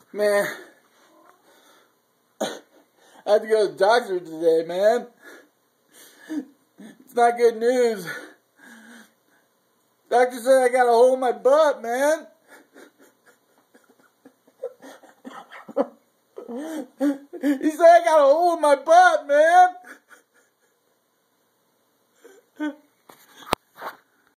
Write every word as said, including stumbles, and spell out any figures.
Man, I had to go to the doctor today, man. It's not good news. Doctor said I got a hole in my butt, man. He said I got a hole in my butt, man.